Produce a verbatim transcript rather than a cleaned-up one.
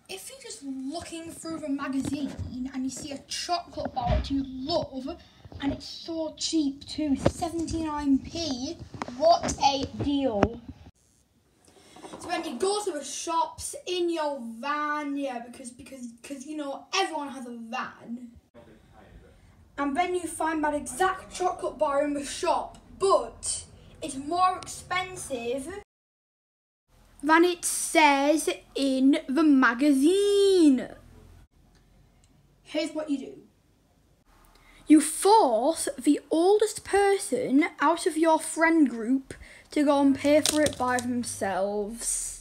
if you're just looking through the magazine and you see a chocolate bar that you love and it's so cheap too, seventy-nine p, what a deal. So when you go to the shops in your van, yeah, because because because you know everyone has a van, and then you find that exact chocolate bar in the shop, but it's more expensive than it says in the magazine. Here's what you do. You force the oldest person out of your friend group to go and pay for it by themselves.